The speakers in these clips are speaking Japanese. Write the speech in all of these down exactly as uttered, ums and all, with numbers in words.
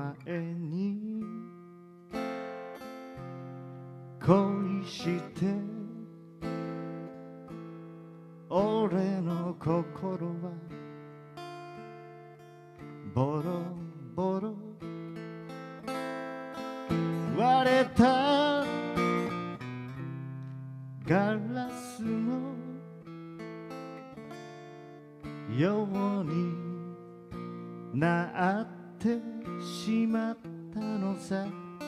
前に恋して俺の心はボロボロ割れたガラスのようになってしまったのさ。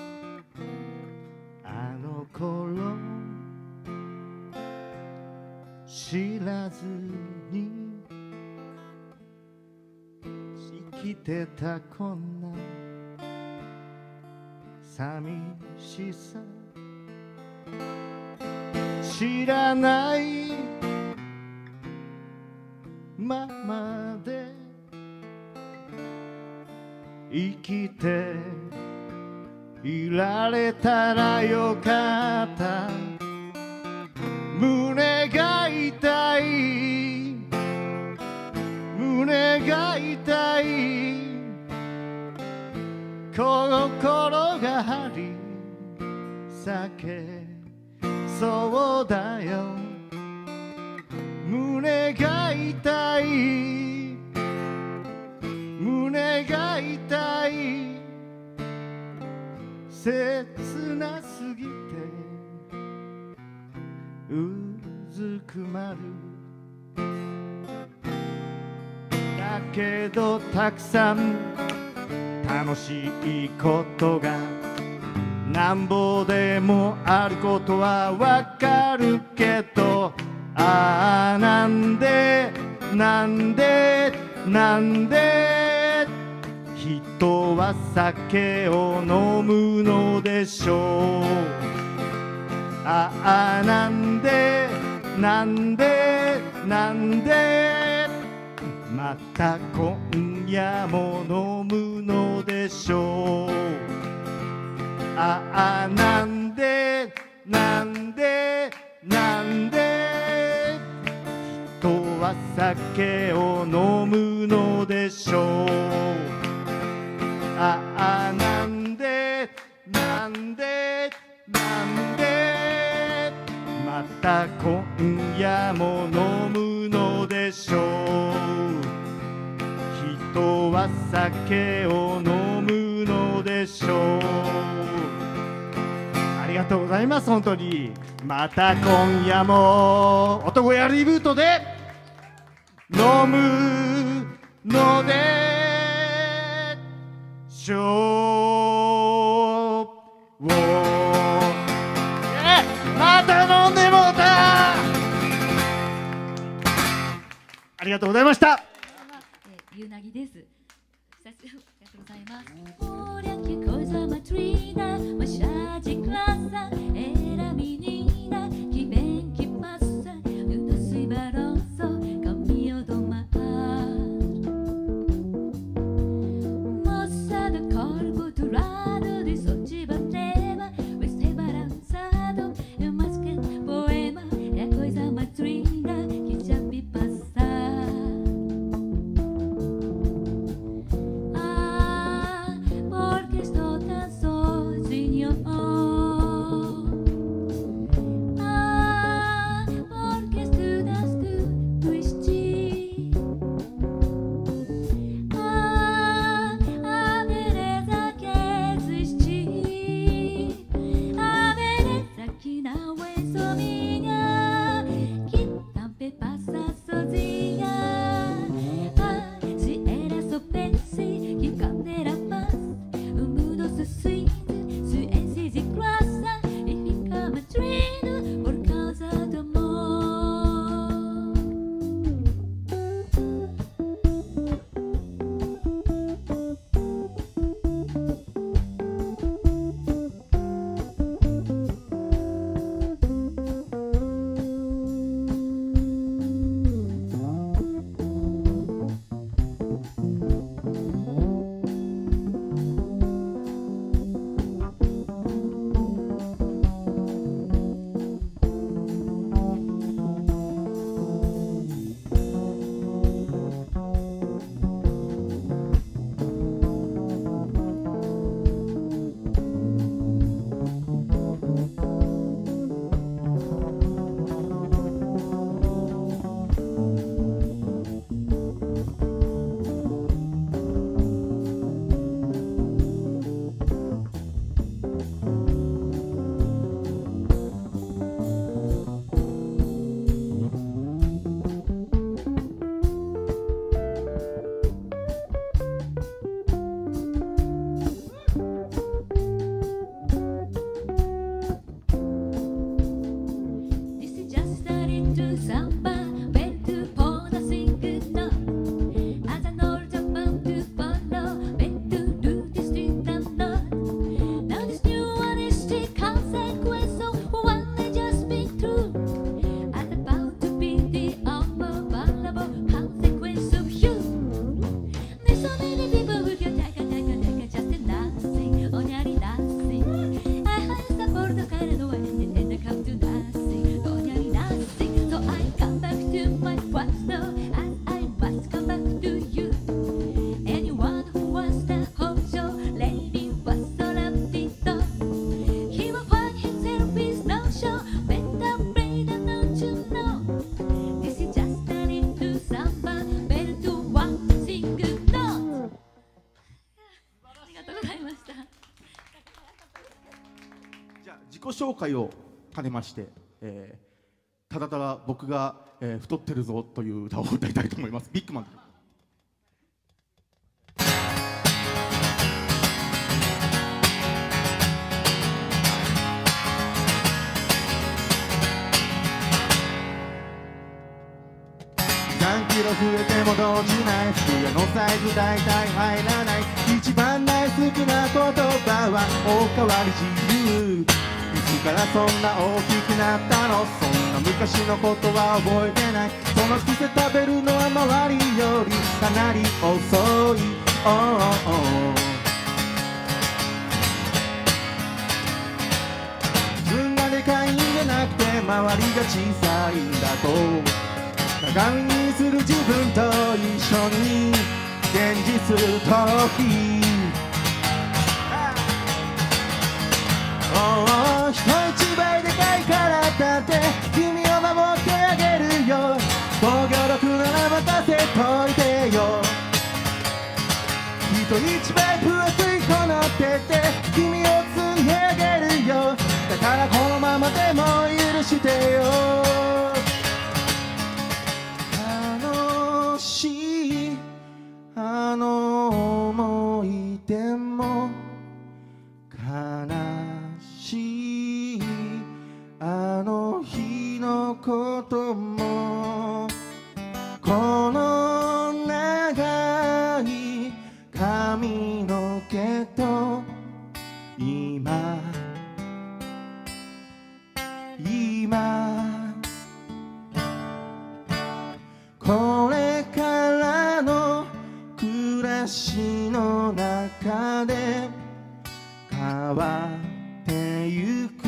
あの頃知らずに生きてたこんな寂しさ知らないままで生きていられたらよかった。胸が痛い胸が痛い心が張り裂けそうだよ。胸が痛い胸が痛い切なすぎてうずくまる。だけどたくさん楽しいことがなんぼでもあることはわかるけど、ああなんでなんでなんで人は酒を飲むのでしょう。ああなんでなんでなんでまた今夜も飲むのでしょう。ああなんでなんでなんで人は酒を飲むのでしょう。ああなんでなんでなんでまた今夜も飲むのでしょう。人は酒を飲むのでしょう。ありがとうございます。本当にまた今夜も男やリブートで飲むのでしょう。また飲んでもうた。ありがとうございました。 ゆうなぎです。久しぶり、ありがとうございます。Porque estoy ございました。 じゃあ自己紹介を兼ねまして、えー、ただただ僕が、えー、太ってるぞという歌を歌いたいと思います。ビッグマン。 さんキロ増えても動じない服屋のサイズ大体入らない一番大好きな言葉はおかわり自由いつからそんな大きくなったのそんな昔のことは覚えてないそのくせ食べるのは周りよりかなり遅い、oh, oh. 自分がでかいんじゃなくて周りが小さいんだと鏡にする自分と一緒に現実逃避おお人一倍でかいからだって君を守ってあげるよ防御力なら任せといてよ人一倍分厚いこの手で君を積んであげるよだからこのままでも許してよあの思い出も悲しいあの日のこともこの長い髪の毛と今今これからの暮らしの中で変わってゆく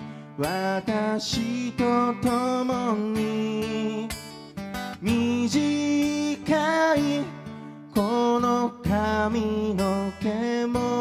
私と共に短いこの髪の毛も